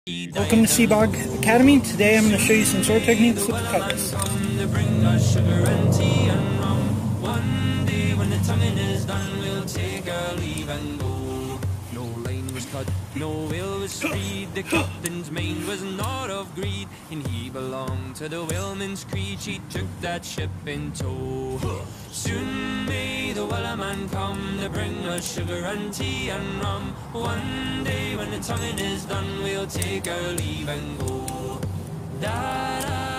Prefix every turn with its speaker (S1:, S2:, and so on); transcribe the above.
S1: Welcome to Seabog Academy. Today I'm going to show you some sword techniques with the cutlass.
S2: One day when the tonguing is done, we'll take our leave and go. No line was cut, no will was freed. The captain's mind was not of greed, and he belonged to the whaleman's creed. She took that ship in tow. Soon may the wellerman come to bring us sugar and tea and rum. One day when the tonguing is done, we'll take our leave and go. Da da.